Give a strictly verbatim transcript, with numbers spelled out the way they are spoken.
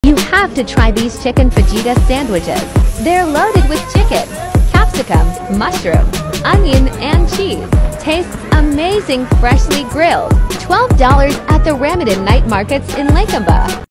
You have to try these chicken fajita sandwiches. They're loaded with chicken, capsicum, mushroom, onion, and cheese. Tastes amazing freshly grilled. twelve dollars at the Ramadan Night Markets in Lakemba.